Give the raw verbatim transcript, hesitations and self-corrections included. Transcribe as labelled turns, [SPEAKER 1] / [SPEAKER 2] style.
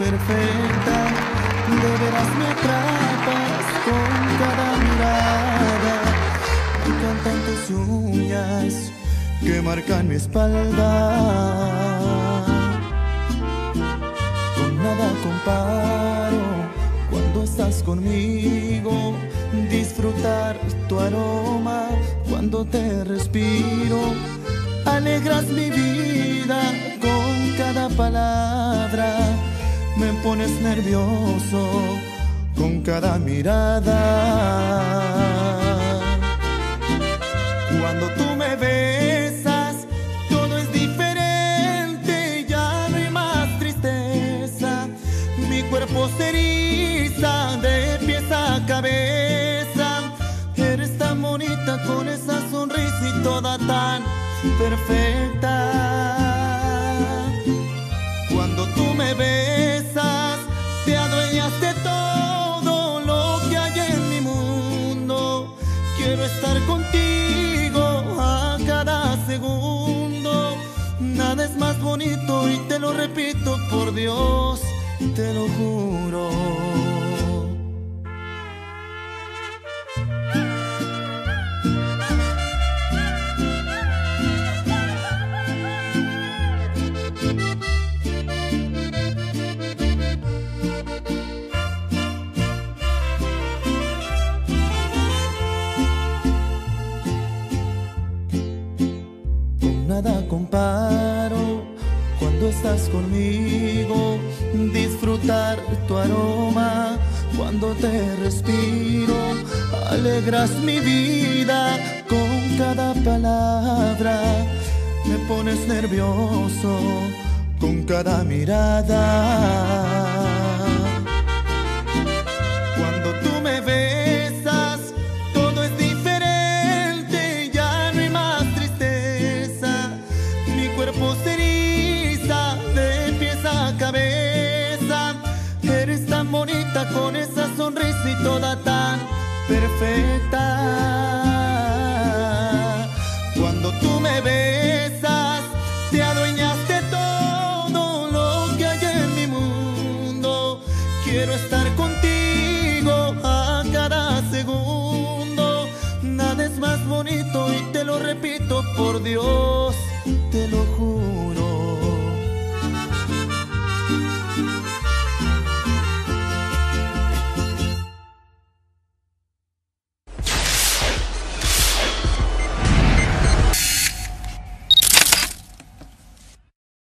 [SPEAKER 1] perfecta, de veras me atrapas con cada mirada. Me encantan tus uñas que marcan mi espalda. Con nada comparo cuando estás conmigo, disfrutar tu aroma cuando te respiro. Alegras mi vida con cada palabra, me pones nervioso con cada mirada. Cuando tú me besas, todo es diferente, ya no hay más tristeza. Mi cuerpo se eriza de pies a cabeza. Eres tan bonita con esa sonrisa y toda tan perfecta. Cuando tú me besas, te adueñas de todo lo que hay en mi mundo. Quiero estar contigo a cada segundo. Nada es más bonito y te lo repito, por Dios, te lo juro. Nada comparo cuando estás conmigo, disfrutar tu aroma cuando te respiro. Alegras mi vida con cada palabra, me pones nervioso con cada mirada. Cuando tú me besas, todo es diferente, ya no hay más tristeza. Mi cuerpo se eriza de pies a cabeza. Eres tan bonita con esa sonrisa y toda tan perfecta. Cuando tú me besas, te adueñas de todo lo que hay en mi mundo. Quiero estar